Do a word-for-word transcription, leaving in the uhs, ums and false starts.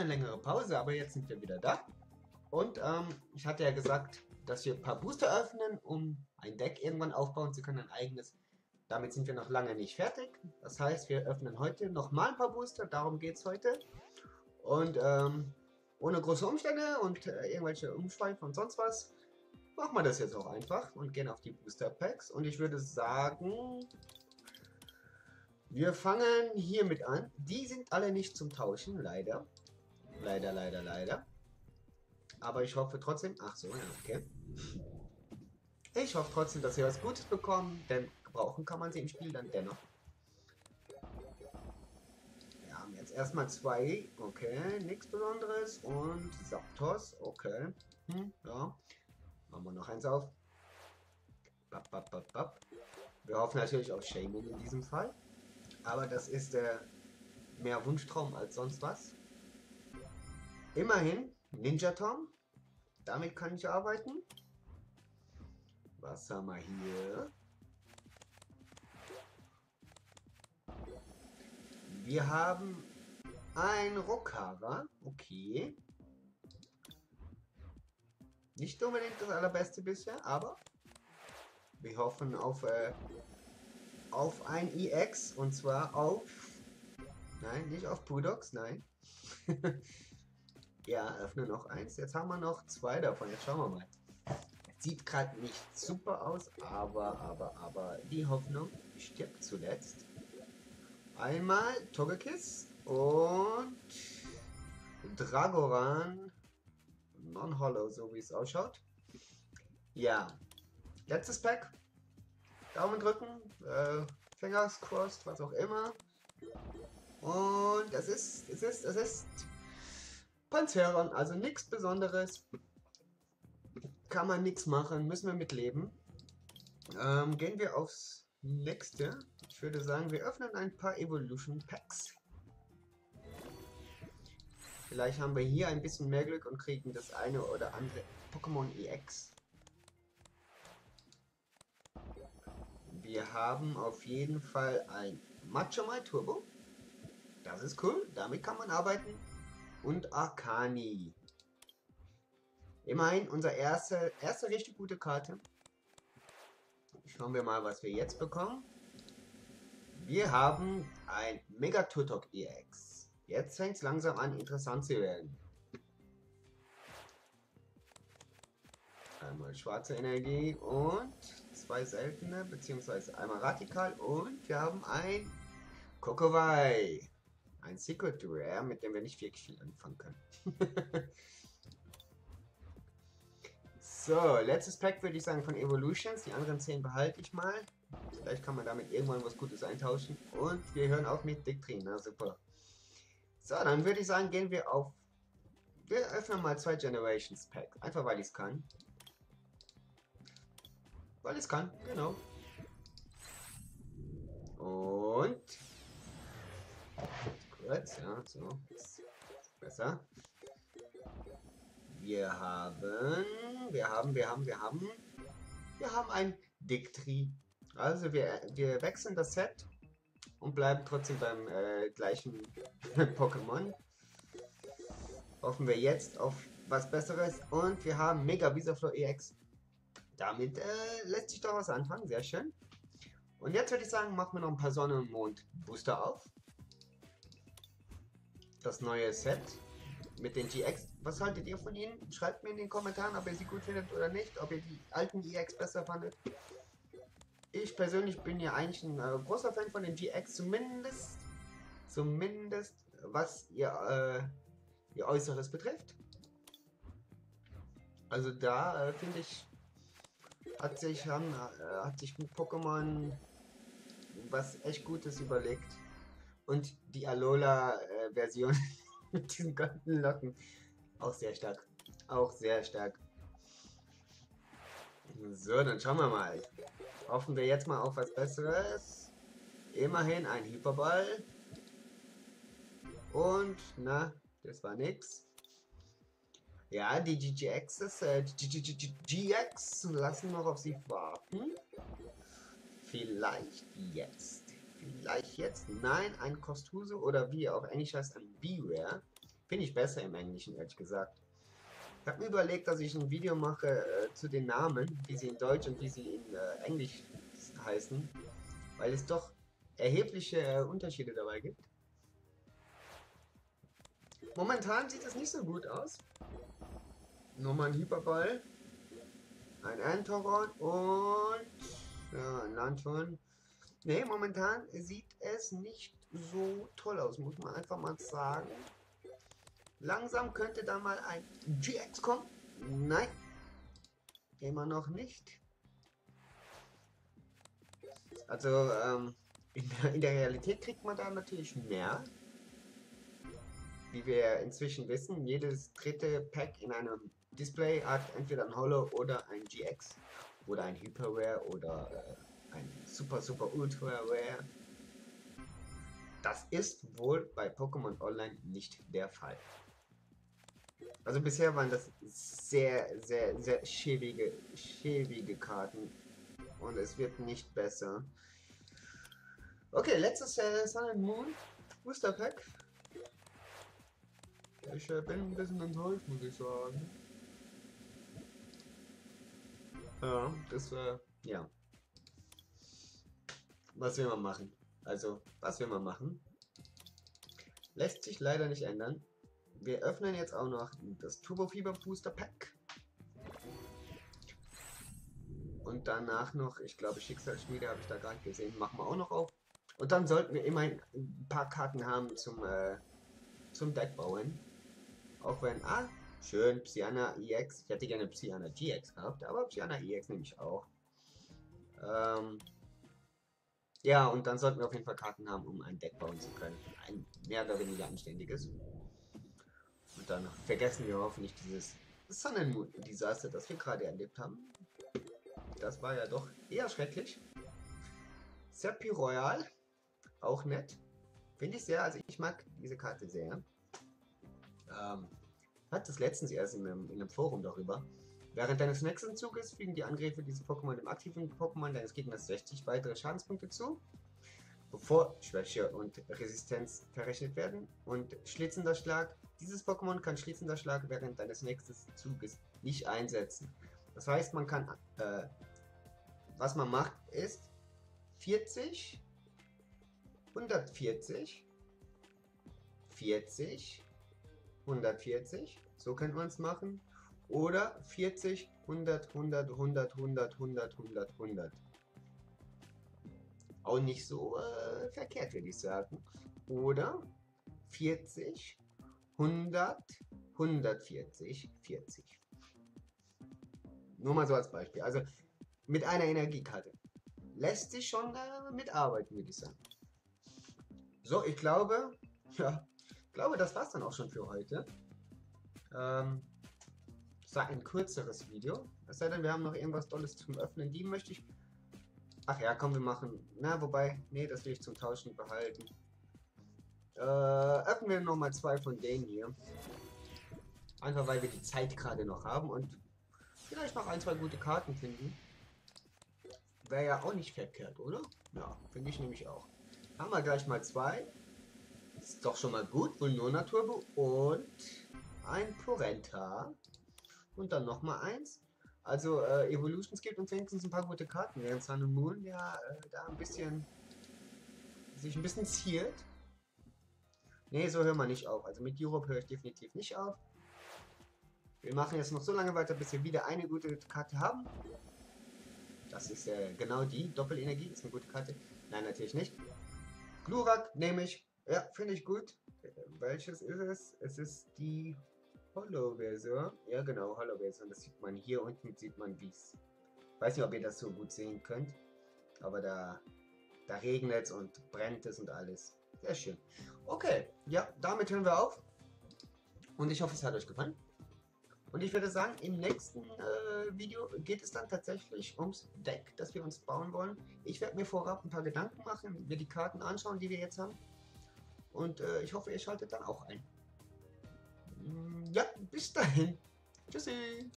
eine längere Pause, aber jetzt sind wir wieder da. Und ähm, ich hatte ja gesagt, dass wir ein paar Booster öffnen, um ein Deck irgendwann aufbauen zu können, ein eigenes. Damit sind wir noch lange nicht fertig. Das heißt, wir öffnen heute nochmal ein paar Booster, darum geht es heute. Und ähm, ohne große Umstände und äh, irgendwelche Umschweife und sonst was, machen wir das jetzt auch einfach und gehen auf die Booster Packs. Und ich würde sagen, wir fangen hiermit an. Die sind alle nicht zum Tauschen, leider. Leider, leider, leider. Aber ich hoffe trotzdem, ach so, ja, okay. Ich hoffe trotzdem, dass wir was Gutes bekommen, denn gebrauchen kann man sie im Spiel dann dennoch. Wir haben jetzt erstmal zwei, okay, nichts Besonderes und Zapdos, okay. Hm, ja. Machen wir noch eins auf. Bap, bap, bap, bap. Wir hoffen natürlich auf Shaman in diesem Fall. Aber das ist äh, mehr Wunschtraum als sonst was. Immerhin, Ninja Tom. Damit kann ich arbeiten. Was haben wir hier? Wir haben ein Rokara. Okay. Nicht unbedingt das allerbeste bisher, aber wir hoffen auf, äh, auf ein E X. Und zwar auf... Nein, nicht auf Pudox, nein. Ja, öffne noch eins. Jetzt haben wir noch zwei davon. Jetzt schauen wir mal. Sieht gerade nicht super aus, aber, aber, aber die Hoffnung stirbt zuletzt. Einmal Togekiss und Dragoran Non-Hollow, so wie es ausschaut. Ja, letztes Pack. Daumen drücken, äh, Fingers crossed, was auch immer. Und es ist, es ist, es ist Panzeron, also nichts Besonderes. Kann man nichts machen, müssen wir mitleben. Ähm, gehen wir aufs nächste. Ich würde sagen, wir öffnen ein paar Evolution Packs. Vielleicht haben wir hier ein bisschen mehr Glück und kriegen das eine oder andere Pokémon E X. Wir haben auf jeden Fall ein Machomai Turbo. Das ist cool, damit kann man arbeiten. Und Arcani. Immerhin unsere erste, erste richtig gute Karte. Schauen wir mal, was wir jetzt bekommen. Wir haben ein Mega Turtok E X. Jetzt fängt es langsam an, interessant zu werden. Einmal schwarze Energie und zwei seltene, beziehungsweise einmal radikal. Und wir haben ein Kokowai. Ein Secret Rare, mit dem wir nicht wirklich viel anfangen können. So, letztes Pack würde ich sagen von Evolutions. Die anderen zehn behalte ich mal. Vielleicht kann man damit irgendwann was Gutes eintauschen. Und wir hören auf mit Diktrin. Na super. So, dann würde ich sagen, gehen wir auf... Wir öffnen mal zwei Generations Packs. Einfach weil ich es kann. Weil ich es kann, genau. Und... Kurz, ja, so. Ist besser. Wir haben, wir haben, wir haben, wir haben, wir haben ein Dictri. Also wir, wir wechseln das Set und bleiben trotzdem beim äh, gleichen Pokémon. Hoffen wir jetzt auf was Besseres und wir haben Mega Visaflor E X. Damit äh, lässt sich doch was anfangen, sehr schön. Und jetzt würde ich sagen, machen wir noch ein paar Sonne und Mond Booster auf. Das neue Set. Mit den G X. Was haltet ihr von ihnen? Schreibt mir in den Kommentaren, ob ihr sie gut findet oder nicht. Ob ihr die alten G X besser fandet. Ich persönlich bin ja eigentlich ein äh, großer Fan von den G X. Zumindest, zumindest was ihr, äh, ihr Äußeres betrifft. Also da äh, finde ich, hat sich, haben, äh, hat sich mit Pokémon was echt Gutes überlegt. Und die Alola-Version... Äh, mit diesen ganzen Locken. Auch sehr stark. Auch sehr stark. So, dann schauen wir mal. Hoffen wir jetzt mal auf was Besseres. Immerhin ein Hyperball. Und, na, das war nix. Ja, die G G Xs, äh, die G X lassen noch auf sie warten. Vielleicht jetzt. Vielleicht jetzt. Nein, ein Kostuse oder wie er auf Englisch heißt, ein Beware. Finde ich besser im Englischen, ehrlich gesagt. Ich habe mir überlegt, dass ich ein Video mache äh, zu den Namen, wie sie in Deutsch und wie sie in äh, Englisch heißen, weil es doch erhebliche äh, Unterschiede dabei gibt. Momentan sieht es nicht so gut aus. Nochmal ein Hyperball, ein Entoron und ja, ein Lanthorn. Ne, momentan sieht es nicht so toll aus, muss man einfach mal sagen. Langsam könnte da mal ein G X kommen. Nein, immer noch nicht. Also ähm, in, der, in der Realität kriegt man da natürlich mehr. Wie wir inzwischen wissen, jedes dritte Pack in einem Display hat entweder ein Holo oder ein G X oder ein Hyper Rare oder äh, ein Super Super Ultra Rare. Das ist wohl bei Pokémon Online nicht der Fall. Also bisher waren das sehr, sehr, sehr schäbige, schäbige Karten und es wird nicht besser. Okay, letztes äh, Sun and Moon Booster Pack. Ich äh, bin ein bisschen enttäuscht, muss ich sagen. Ja, das war, äh, ja. Was will man machen? Also, was will man machen? Lässt sich leider nicht ändern. Wir öffnen jetzt auch noch das Turbo Fieber Booster Pack. Und danach noch, ich glaube, Schicksalsschmiede habe ich da gerade gesehen, machen wir auch noch auf. Und dann sollten wir immerhin ein paar Karten haben zum, äh, zum Deck bauen. Auch wenn, ah, schön, Psyana E X. Ich hätte gerne Psyana G X gehabt, aber Psyana E X nehme ich auch. Ähm, ja, und dann sollten wir auf jeden Fall Karten haben, um ein Deck bauen zu können. Ein mehr oder weniger anständiges. Und dann vergessen wir hoffentlich dieses Sun and Moon Desaster, das wir gerade erlebt haben. Das war ja doch eher schrecklich. Serpi Royal, auch nett. Finde ich sehr, also ich mag diese Karte sehr. Ähm, hat es letztens erst in einem, in einem Forum darüber. Während deines nächsten Zuges fügen die Angriffe dieses Pokémon dem aktiven Pokémon deines Gegners sechzig weitere Schadenspunkte zu, bevor Schwäche und Resistenz verrechnet werden. Und Schlitzender Schlag. Dieses Pokémon kann Schlitzender Schlag während deines nächsten Zuges nicht einsetzen. Das heißt, man kann, äh, was man macht, ist vierzig, hundertvierzig, vierzig, hundertvierzig, so könnte man es machen. Oder vierzig, hundert, hundert, hundert, hundert, hundert, hundert, hundert. Auch nicht so äh, verkehrt, würde ich sagen. Oder vierzig, hundert, hundertvierzig, vierzig. Nur mal so als Beispiel. Also mit einer Energiekarte. Lässt sich schon äh, mitarbeiten, würde ich sagen. So, ich glaube, ja, ich glaube, das war's dann auch schon für heute. Ähm, das war ein kürzeres Video. Es sei denn, wir haben noch irgendwas Tolles zum Öffnen. Die möchte ich. Ach ja, komm, wir machen. Na, wobei, nee, das will ich zum Tauschen behalten. Äh, öffnen wir nochmal zwei von denen hier. Einfach weil wir die Zeit gerade noch haben und vielleicht noch ein, zwei gute Karten finden. Wäre ja auch nicht verkehrt, oder? Ja, finde ich nämlich auch. Haben wir gleich mal zwei. Ist doch schon mal gut. Vulnona Turbo und ein Porenta. Und dann nochmal eins. Also äh, Evolutions gibt uns wenigstens ein paar gute Karten, während Sun and Moon ja äh, da ein bisschen sich ein bisschen ziert. Ne, so hören wir nicht auf. Also mit Europe höre ich definitiv nicht auf. Wir machen jetzt noch so lange weiter, bis wir wieder eine gute Karte haben. Das ist äh, genau die. Doppelenergie ist eine gute Karte. Nein, natürlich nicht. Glurak nehme ich. Ja, finde ich gut. Welches ist es? Es ist die Holo-Version. Ja, genau, Holo-Version. Das sieht man hier unten, sieht man wie es. Weiß nicht, ob ihr das so gut sehen könnt. Aber da, da regnet es und brennt es und alles. Sehr schön. Okay, ja, damit hören wir auf. Und ich hoffe, es hat euch gefallen. Und ich würde sagen, im nächsten äh, Video geht es dann tatsächlich ums Deck, das wir uns bauen wollen. Ich werde mir vorab ein paar Gedanken machen, mir die Karten anschauen, die wir jetzt haben. Und äh, ich hoffe, ihr schaltet dann auch ein. Ja, bis dahin. Tschüssi.